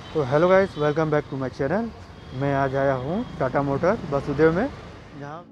तो hello guys, welcome back to my channel. मैं आज आया हूँ टाटा मोटर वासुदेव में, जहाँ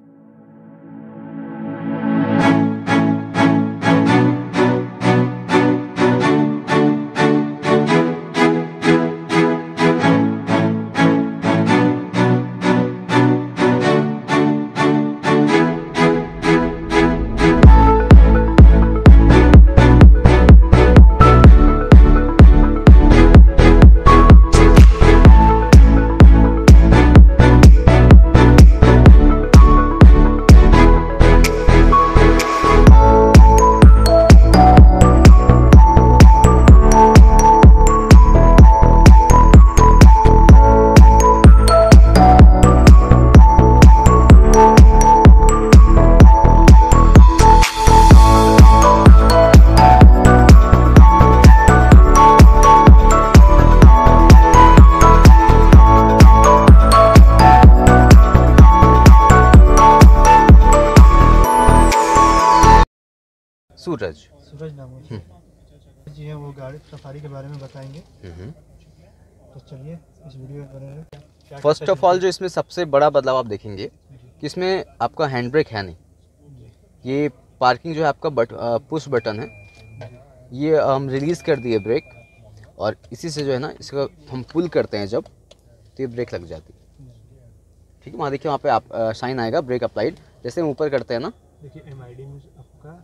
सूरज सूरज नाम है जी है, वो गाड़ी सफारी के बारे में बताएंगे। तो चलिए इस वीडियो में बने रहें। फर्स्ट ऑफ ऑल जो इसमें सबसे बड़ा बदलाव आप देखेंगे कि इसमें आपका हैंड ब्रेक है नहीं। ये पार्किंग जो है आपका पुश बटन है, ये हम रिलीज़ कर दिए ब्रेक, और इसी से जो है ना इसका हम पुल करते हैं जब, तो ये ब्रेक लग जाती है। ठीक है, वहाँ देखिए, वहाँ पे आप शाइन आएगा ब्रेक अप्लाइड, जैसे हम ऊपर करते हैं ना। देखिए MID में आपका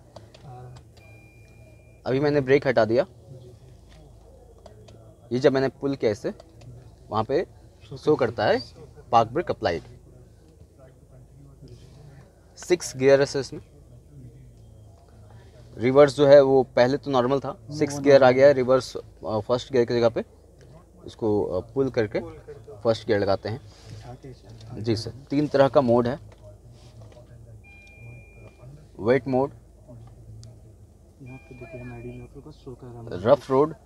अभी मैंने ब्रेक हटा दिया, ये जब मैंने पुल किया इससे, वहाँ पे शो करता है पार्क ब्रेक अप्लाइड। 6 गियर है इसमें। रिवर्स जो है वो पहले तो नॉर्मल था, 6 गियर आ गया है। रिवर्स फर्स्ट गियर की जगह पे इसको पुल करके फर्स्ट गियर लगाते हैं। जी सर, 3 तरह का मोड है। वेट मोड, यहाँ पे देखिए MID में आपको शो कर रहा है। रफ रोड,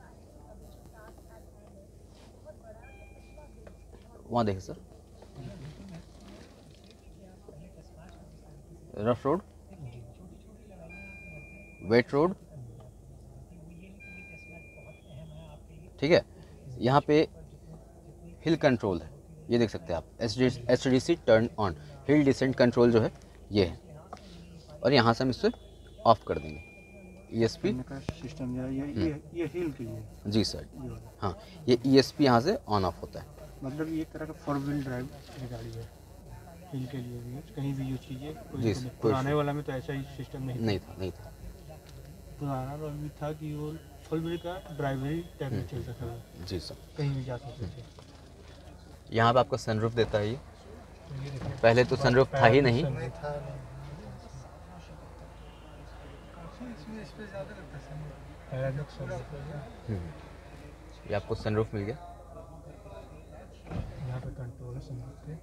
वहाँ देखिए sir, rough road, wet road. ठीक है, यहाँ पे हिल कंट्रोल है, ये देख सकते हैं आप। SDC turn on, hill descent control जो है ये है, और यहाँ से हम इससे ऑफ कर देंगे। ESP सिस्टम ये हिल के लिए। जी सर, हाँ, ये ESP यहाँ से ऑन ऑफ होता है। मतलब ये एक तरह का 4 व्हील ड्राइव गाड़ी है, हिल के लिए भी कहीं भी यूज कीजिए। जी, पुराने वाला में तो ऐसा ही सिस्टम नहीं था। पुराना वाला में था कि वो फुल व्हील का ड्राइवरी टाइप में चलता था। जी सर, कहीं भी जा सकते थे। यहाँ पे आपको सनरूफ देता है ये, पहले तो सनरूफ था ही नहीं। ये आपको सनरूफ मिल गया। यहाँ पे कंट्रोल है सनरूफ पे।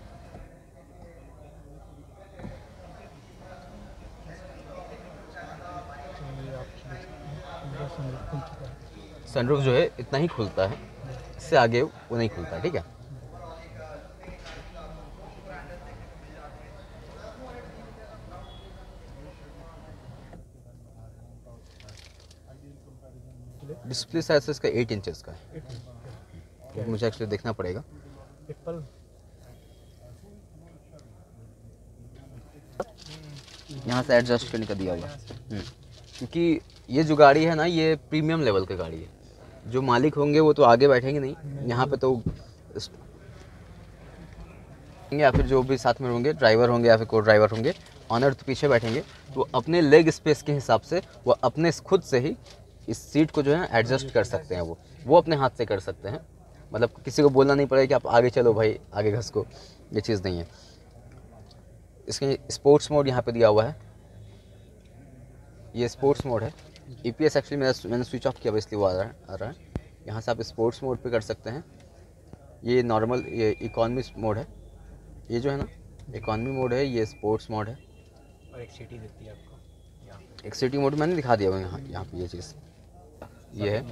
सनरूफ जो है इतना ही खुलता है, इससे आगे वो नहीं खुलता। ठीक है, डिस्प्ले साइज इसका 8 इंचेस का है। तो मुझे एक्चुअली देखना पड़ेगा। यहाँ से एडजस्ट करने का दिया हुआ है, क्योंकि ये जो गाड़ी है ना, ये प्रीमियम लेवल की गाड़ी है। जो मालिक होंगे वो तो आगे बैठेंगे नहीं, यहाँ पे तो या फिर जो भी साथ में होंगे, ड्राइवर होंगे या फिर को ड्राइवर होंगे, ऑनर तो पीछे बैठेंगे, तो अपने लेग स्पेस के हिसाब से वो अपने खुद से ही इस सीट को जो है एडजस्ट कर सकते हैं। वो अपने हाथ से कर सकते हैं, मतलब किसी को बोलना नहीं पड़ेगा कि आप आगे चलो भाई, आगे घसको, ये चीज़ नहीं है। इसके स्पोर्ट्स मोड यहाँ पे दिया हुआ है, ये स्पोर्ट्स मोड है। EPS एक्चुअली मैंने स्विच ऑफ किया हुआ, इसलिए वो आ रहा है। यहाँ से आप स्पोर्ट्स मोड पे कर सकते हैं। ये नॉर्मल, ये इकॉनमी मोड है, ये जो है ना इकॉनमी मोड है, ये स्पोर्ट्स मोड है, और एक सिटी देती है आपको। एक सिटी मोड मैंने दिखा दिया हुआ यहाँ पे ये चीज़, ये है।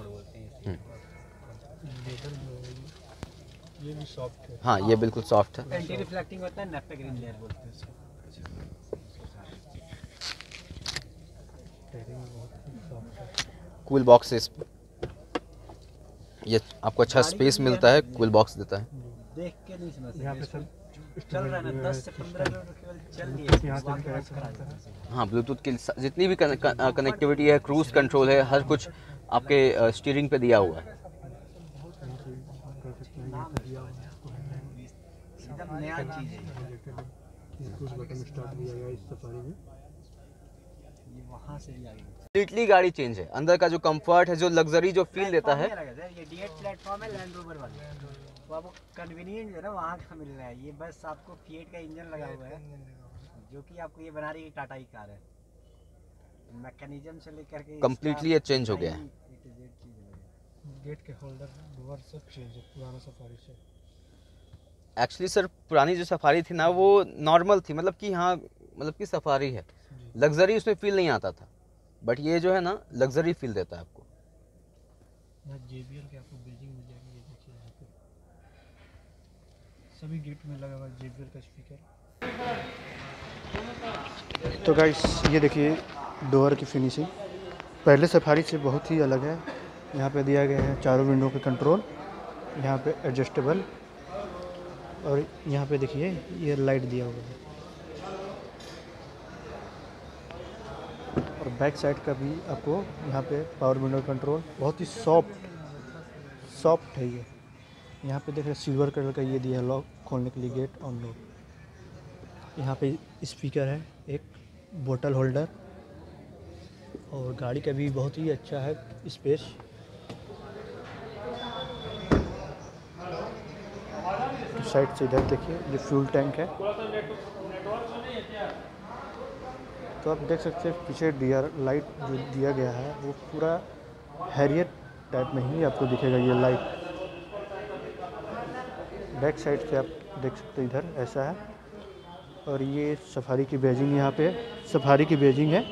ये भी सॉफ्ट है। हाँ, ये बिल्कुल सॉफ्ट है। एंटी रिफ्लेक्टिंग होता है, नेपा ग्रीन लेयर बोलते हैं इसको। कूल बॉक्स ये आपको अच्छा स्पेस मिलता है, कूल बॉक्स देता है। देख के नहीं समझ यहाँ पे सकते सब चल रहा है ना 10 से 15 किलोमीटर केवल चल दिए यहाँ से भी कनेक्ट करता है। हाँ, ब्लूटूथ की जितनी भी कनेक्टिविटी है, क्रूज कंट्रोल है, हर कुछ आपके स्टीयरिंग पे दिया हुआ है। यहाँ से कर सकते हैं, यहाँ पे दिया हुआ है आपको headlamp, एकदम नया चीज है ये पुश बटन स्टार्ट दिया गया है इस सफारी में। ये वहां से भी आ गई कंप्लीटली गाड़ी चेंज है, अंदर का जो कंफर्ट है, जो लग्जरी जो फील देता है। ये D8 प्लेटफॉर्म है लैंड रोवर वाला, तो आपको कन्वीनियंट है ना वहाँ का मिल रहा है। ये बस आपको फिएट का इंजन लगा हुआ है, जो कि आपको ये बना रही है टाटा की कार है। मैकेनिज्म से लेकर के कंप्लीटली ये चेंज हो गया है। गेट के होल्डर डोर सब चेंज है पुराना सफारी से। एक्चुअली सर पुरानी जो सफारी थी ना वो नॉर्मल थी, मतलब कि हाँ मतलब कि सफारी है, लग्जरी उसमें फील नहीं आता था, बट ये जो है ना लग्जरी फील देता है आपको। यहाँ JBL के आपको बेजिंग मिल जाएगी, ये देखिए यहाँ पे सभी गेट में लगा हुआ है JBL का स्पीकर। तो गाइस ये देखिए डोर की फिनिशिंग पहले सफारी से बहुत ही अलग है। यहाँ पे दिया गया है चारों विंडो के कंट्रोल, यहाँ पे एडजस्टेबल, और यहाँ पे देखिए ये लाइट दिया हुआ है। और बैक साइड का भी आपको यहाँ पे पावर विंडो कंट्रोल, बहुत ही सॉफ्ट है ये। यहाँ पे देख रहे सिल्वर कलर का ये दिया है लॉक खोलने के लिए, गेट ऑन लॉक। यहाँ पे स्पीकर है, एक बोतल होल्डर, और गाड़ी का भी बहुत ही अच्छा है स्पेस। साइड से इधर देखिए ये फ्यूल टैंक है। तो आप देख सकते हैं पीछे डीआर लाइट जो दिया गया है वो पूरा हैरियर टाइप में ही आपको दिखेगा ये लाइट। बैक साइड से आप देख सकते हैं इधर ऐसा है। और ये सफारी की बैजिंग, यहाँ पे सफारी की बैजिंग है।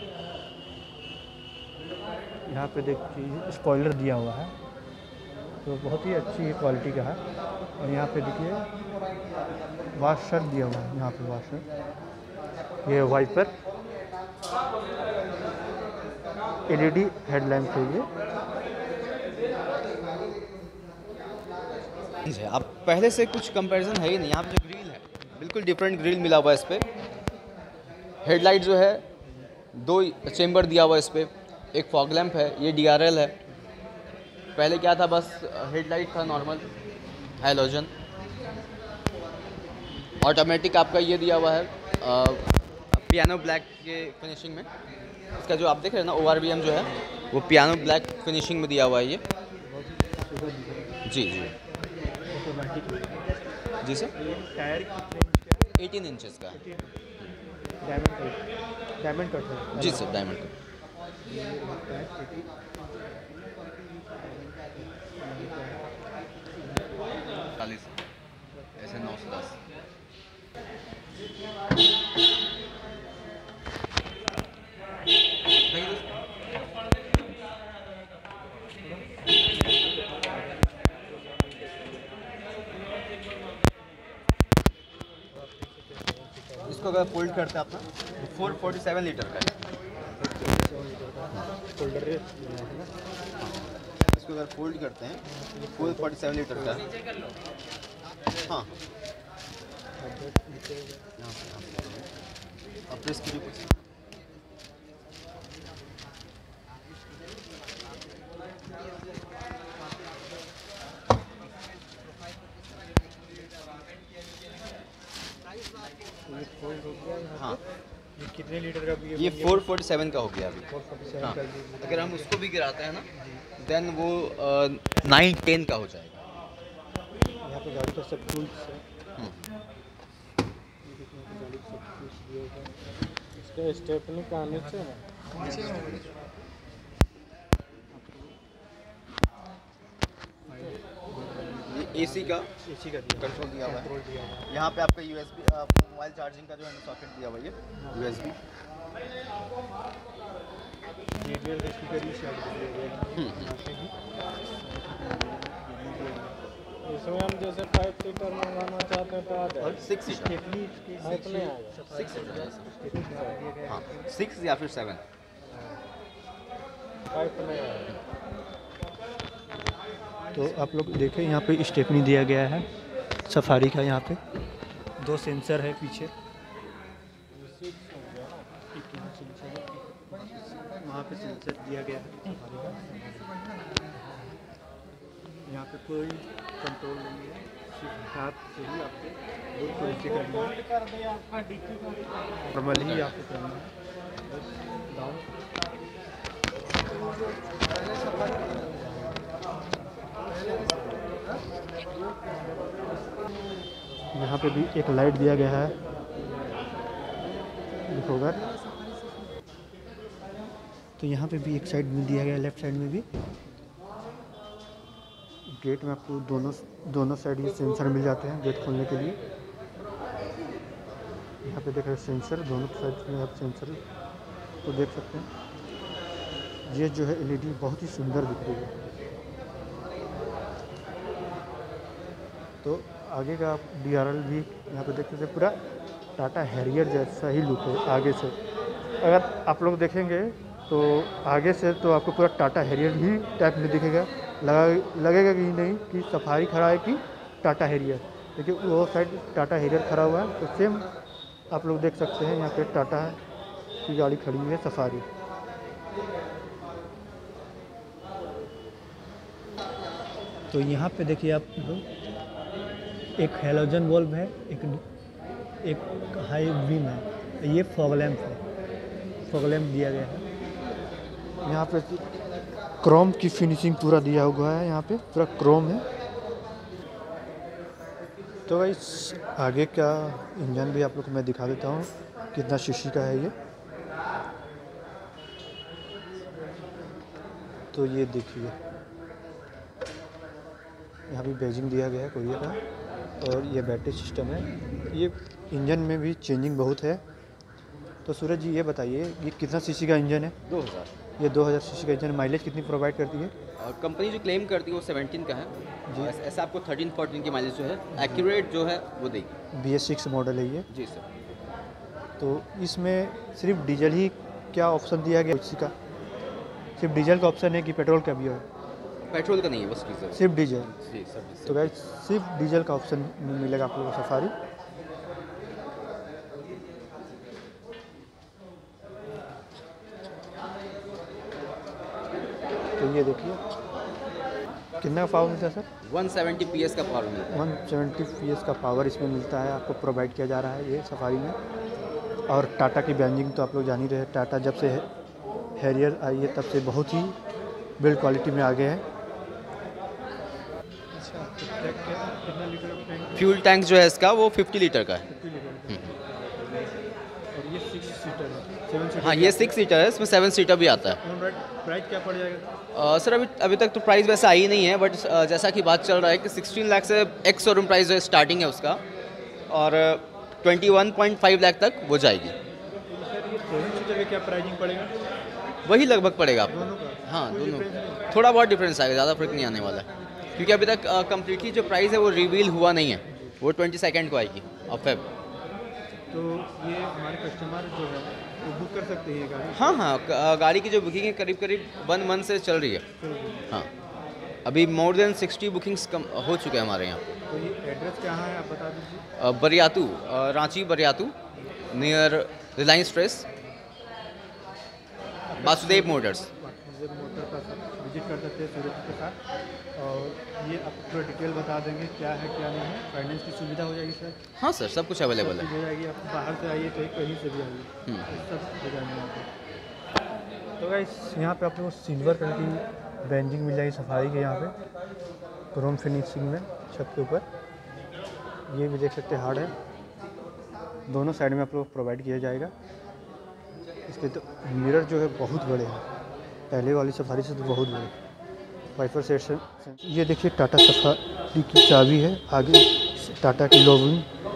यहाँ पे देखिए स्पॉइलर दिया हुआ है, तो बहुत ही अच्छी क्वालिटी का है। और यहाँ पे देखिए वाशर दिया हुआ है, यहाँ पे वाशर, ये वाइपर, LED हेडलैम्प है ये। अब पहले से कुछ कंपैरिजन है ही नहीं। यहाँ पे जो ग्रिल है बिल्कुल डिफरेंट ग्रिल मिला हुआ है इस पे। हेडलाइट जो है 2 चेंबर दिया हुआ है इस पे, एक फॉग लैंप है, ये DRL है। पहले क्या था, बस हेडलाइट था नॉर्मल हैलोजन। ऑटोमेटिक आपका ये दिया हुआ है पियानो ब्लैक के फिनिशिंग में। इसका जो आप देख रहे हैं ना ORVM जो है वो पियानो ब्लैक फिनिशिंग में दिया हुआ है ये। जी जी जी सर। टायर 18 इंचेस का। डायमंड कट है। जी सर, डायमंड का। ऐसे 9 से 10। इसको अगर फोल्ड करते हैं अपना तो 447 लीटर का है। इसको अगर फोल्ड करते हैं 447 लीटर का है। हाँ अब प्रेस कीजिए कुछ। हाँ ये कितने लीटर का भी है? ये 447 का हो गया अभी। 447 हाँ, का भी है। अगर हम उसको भी गिराते हैं ना देन वो 910 का हो जाएगा। यहाँ पे गाड़ी का सब टूल्स है। इसका स्टेपनी का नीचे है। ये AC का कंट्रोल दिया हुआ है। यहाँ पे आपका USB मोबाइल चार्जिंग का जो है सॉकेट दिया हुआ है ये USB। JBL का स्पीकर भी शायद दिया गया है। इसमें हम जैसे 5 सीटर मंगाना चाहते हैं तो आ जाए। और 6 सीटर स्टेपनी इसकी अपने आ जाए। 6 सीटर हाँ 6 या फिर 7। पाइप नहीं आया। तो आप लोग देखें यहाँ पे स्टेपनी दिया गया है सफारी का। यहाँ पे 2 सेंसर है पीछे, वहाँ पे सेंसर दिया गया है सफारी का। यहाँ पे कोई कंट्रोल नहीं है, सिर्फ हाथ से ही आपको बिल्कुल ऐसे करना है, नॉर्मल ही आपको करना है। बस डाउन यहाँ पे भी एक लाइट दिया गया है, होगा तो यहाँ पे भी एक साइड में दिया गया है, लेफ्ट साइड में भी। गेट में आपको दोनों साइड ये सेंसर मिल जाते हैं गेट खोलने के लिए। यहाँ पे देख रहे हैं सेंसर, दोनों साइड में आप सेंसर तो देख सकते हैं। ये जो है एलईडी बहुत ही सुंदर दिख रही है। तो आगे का आप DRL भी यहाँ पे देख सकते हैं, पूरा टाटा हैरियर जैसा ही लुक है आगे से। अगर आप लोग देखेंगे तो आगे से तो आपको पूरा टाटा हैरियर ही टाइप में दिखेगा, लगेगा कि नहीं कि सफारी खड़ा है कि टाटा हैरियर। देखिए वो साइड टाटा हैरियर खड़ा हुआ है, तो सेम आप लोग देख सकते हैं यहाँ पे टाटा की गाड़ी खड़ी हुई है सफारी। तो यहाँ पे देखिए आप लोग, एक हैलोजन बल्ब है, एक हाई बीम है, ये फॉग लैंप है, फॉग लैंप दिया गया है। यहाँ पे क्रोम की फिनिशिंग पूरा दिया हुआ है, यहाँ पे पूरा क्रोम है। तो भाई आगे का इंजन भी आप लोग को मैं दिखा देता हूँ कितना सीसी का है ये। तो ये देखिए यहाँ भी बेजिंग दिया गया है कोरिया का, और ये बैटरी सिस्टम है। ये इंजन में भी चेंजिंग बहुत है। तो सूरज जी ये बताइए ये कितना सीसी का इंजन है? 2000। ये 2000 सीसी का इंजन माइलेज कितनी प्रोवाइड करती है? कंपनी जो क्लेम करती है वो 17 का है जी। ऐसा आपको 13-14 की माइलेज जो है एक्यूरेट जो है वो देगी। BS6 मॉडल है ये। जी सर। तो इसमें सिर्फ डीजल ही क्या ऑप्शन दिया गया इसी का? सिर्फ डीजल का ऑप्शन है कि पेट्रोल का भी है? पेट्रोल का नहीं है, बस डीजल। सिर्फ डीजल। जी सर। तो गाइस सिर्फ डीजल का ऑप्शन मिलेगा आप लोगों को सफारी। तो ये देखिए कितना पावर मिलता है सर? 170 PS का पावर मिलता है। 170 PS का पावर इसमें मिलता है, आपको प्रोवाइड किया जा रहा है ये सफारी में। और टाटा की ब्रांडिंग तो आप लोग जान ही रहे हैं, टाटा जब से हैरियर आई है तब से बहुत ही बिल्ड क्वालिटी में आ गए हैं। अच्छा, कितना लीटर का टैंक? फ्यूल टैंक जो है इसका वो 50 लीटर का है। 50 लीटर। और ये 6 सीटर है, 7 सीटर? हाँ, ये 6 सीटर है, इसमें 7 सीटर भी आता है। प्राइस क्या पड़ जाएगा? सर अभी तक तो प्राइस वैसा आई नहीं है, बट जैसा कि बात चल रहा है कि 16 लाख से एक्स शोरूम प्राइस जो स्टार्टिंग है उसका, और 21.5 लाख तक वो जाएगी। सर ये 7 सीटर का क्या प्राइसिंग पड़ेगा? वही लगभग पड़ेगा आपको। दोनों का? हाँ कोई दोनों, difference नहीं? थोड़ा बहुत डिफरेंस आएगा, ज़्यादा फर्क नहीं आने वाला है, क्योंकि अभी तक कम्प्लीटली जो प्राइस है वो रिवील हुआ नहीं है, वो 22 को आएगी ऑफ फेब। तो ये हमारे कस्टमर जो है वो बुक कर सकते हैं गाड़ी? हाँ, गाड़ी की जो बुकिंग है करीब 1 मंथ से चल रही है। हाँ, अभी मोर देन 60 बुकिंग्स हो चुके हैं हमारे यहाँ। तो ये एड्रेस कहाँ है आप बता दीजिए। Bariatu, Ranchi Bariatu, near Reliance Trends, Vasudev Motors. Vasudev Motor का विजिट कर सकते हैं सूरज के साथ, और ये आपको पूरा डिटेल बता देंगे क्या है क्या नहीं है। फाइनेंस की सुविधा हो जाएगी सर? हाँ सर, सब कुछ अवेलेबल है। हो जाएगी, आप बाहर से आइए चाहे कहीं से भी आइए, सब हो जाएंगे यहाँ पे। तो गाइस यहाँ पे आप लोगों को सिल्वर कलर की ब्रांडिंग मिल जाएगी सफारी के, यहाँ पे क्रोम फिनिशिंग में छत के ऊपर। ये भी देख सकते हैं हार्ड है, दोनों साइड में आप लोग प्रोवाइड किया जाएगा। इसके तो मिरर जो है बहुत बड़े हैं, पहले वाली सफारी से तो बहुत बड़े। वाइपर सेट, ये देखिए टाटा सफारी की चाबी है, आगे टाटा की लोगो,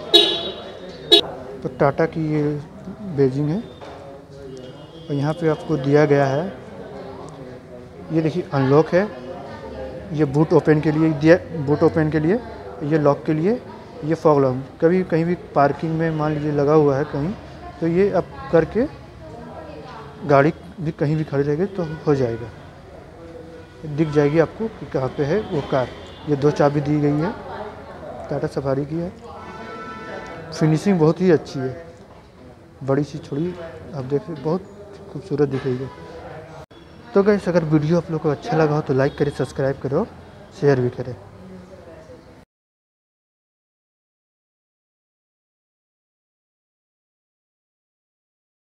तो टाटा की ये बेजिंग है। और यहाँ पे आपको दिया गया है, ये देखिए अनलॉक है, ये बूट ओपन के लिए दिया, बूट ओपन के लिए, ये लॉक के लिए, ये फॉग लैंप। कभी कहीं भी पार्किंग में मान लीजिए लगा हुआ है कहीं, तो ये आप करके गाड़ी भी कहीं भी खड़ी रहेगी तो हो जाएगा। दिख जाएगी आपको कि कहाँ पे है वो कार। ये 2 चाबी दी गई है, टाटा सफारी की है। फिनिशिंग बहुत ही अच्छी है, बड़ी सी छोड़ी आप देखिए, बहुत खूबसूरत दिख रही है। तो गाइस अगर वीडियो आप लोग को अच्छा लगा हो तो लाइक करें, सब्सक्राइब करो, शेयर भी करें।